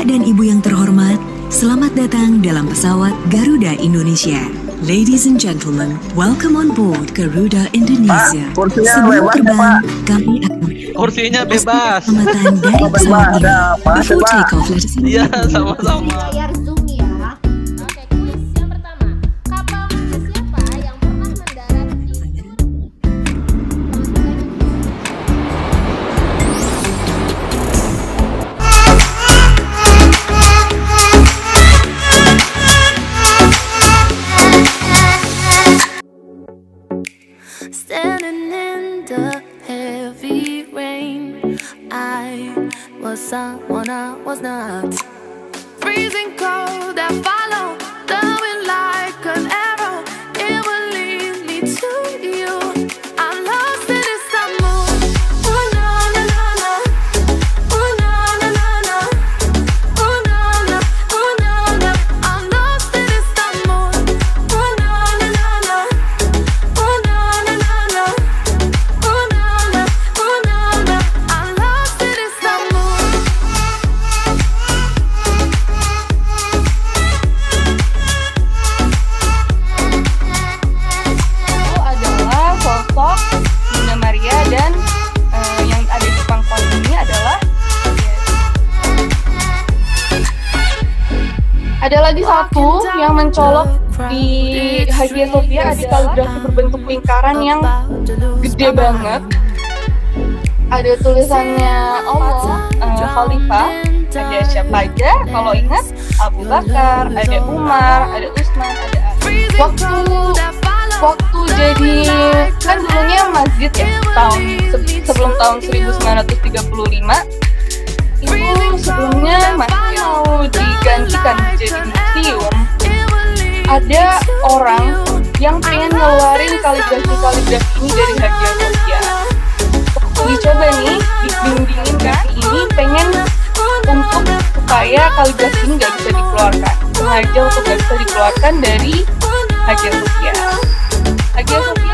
Bapak dan Ibu yang terhormat, selamat datang dalam pesawat Garuda Indonesia. Ladies and gentlemen, welcome on board Garuda Indonesia. Sebelum terbang, kami akan kursinya bebas. Pengamatan dari pesawat ini. Before takeoff, let us Iya, sama-sama. Layar Zoom ya. Oke, kuis yang pertama. Kapal milik siapa yang pernah mendarat di Standing in the heavy rain, I was someone I was not. Freezing cold, I follow the wind like an arrow. It will lead me to you. I'm lost in this summer. Oh na na na na. Oh na na na na. Oh na na. Oh na na. I'm lost in this summer. Oh na na na na. Oh na na na na. Oh na na. Oh na na. I'm lost in this summer. Itu adalah sosok Bunda Maria dan yang ada di pangkuan ini adalah ada lagi satu yang mencolok di Hagia Sophia, ada kaligrafi berbentuk lingkaran yang gede banget. Ada tulisannya Allah, Khalifah, ada siapa aja kalau ingat, Abu Bakar, ada Umar, ada Utsman, ada Ali. Waktu jadi kan dulunya masjid ya, sebelum tahun 1935 itu sebelumnya masih mau digantikan menjadi museum. Ada orang yang pengen ngeluarin kaligrafi ini dari Hagia Sophia. Waktu dicoba nih, dindingin kaki ini pengen untuk supaya kaligrafi ini nggak bisa dikeluarkan, sengaja untuk nggak bisa dikeluarkan dari Hagia Sophia. Hagia Sophia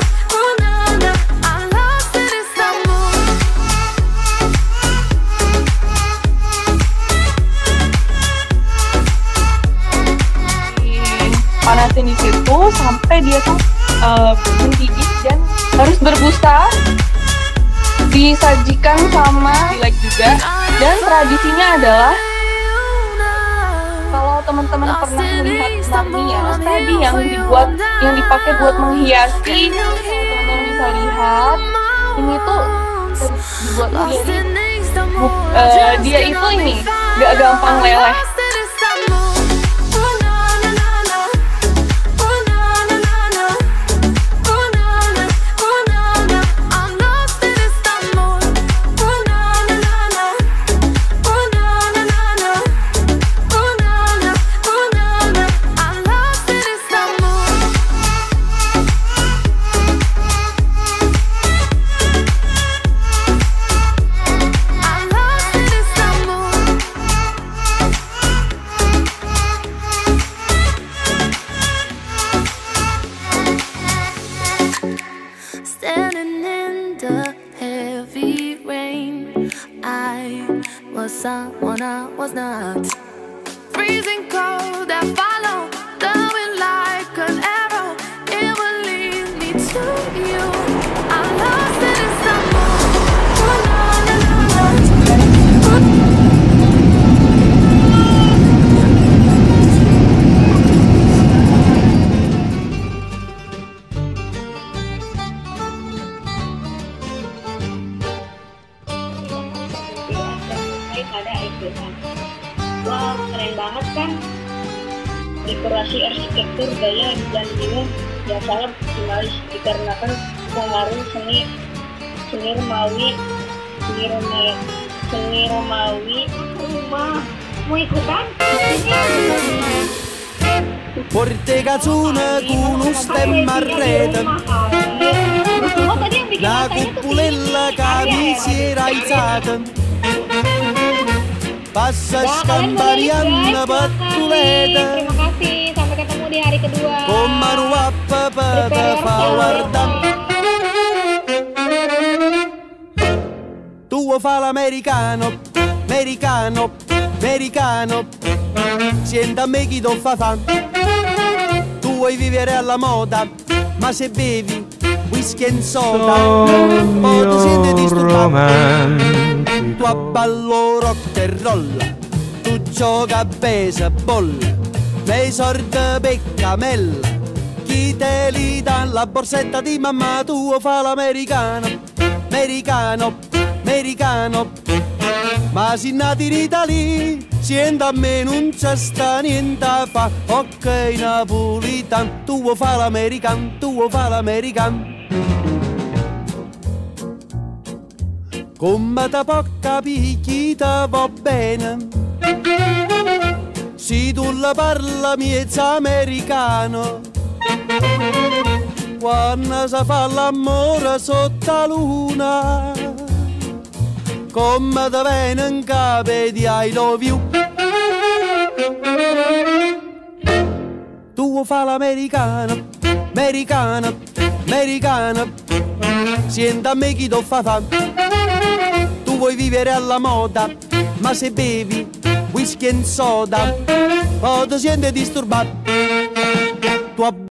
panasin di situ sampai dia tuh mendidih dan harus berbusa, disajikan sama dilek juga. Dan tradisinya adalah kalau teman-teman pernah melihat mamias tadi yang dipakai buat menghiasi, teman-teman bisa lihat ini tuh dibuat dia itu ini gak gampang leleh. Standing in the heavy rain, I was someone I was not. Freezing cold, I follow the wind like an arrow. It will lead me to you. I'm lost in this summer. Oh na na na na. Pada Aisyah. Wah, keren banget kan? Dekorasi arsitektur gaya dan bingung yang sangat maksimalis dikarenakan pengaruh seni Romawi rumah. Mau ikutan? Porte cazzone con un stemma a rete, la cupulella che mi si era alzata, passa scampariando battulete, Terima kasih, sampai ketemu di hari kedua. con mano a papà te fa guardare. Tu fa l'americano, americano, americano, senta a me chi ti fa fan. Tu vuoi vivere alla moda, ma se bevi whisky e soda, poi ti senti disturbato. Tu abballo rock e roll, tu gioca a baseball, lei sorda per camella, chi te li dà la borsetta di mamma, tu fa l'americano, americano, americano. Ma se nati in Italia, sienta a me non c'è sta niente a fa. Ok napolitan, tu fa l'americano, tu fa l'americano. Come te può capire chi te va bene, se tu la parla miezza americano. Quando si fa l'amore sotto la luna, come te viene in capo di I love you. Tu fa l'americano, americano, americano, senta a me chi ti fa fan. Tu vuoi vivere alla moda, ma se bevi whisky e soda, poi ti senti disturbato.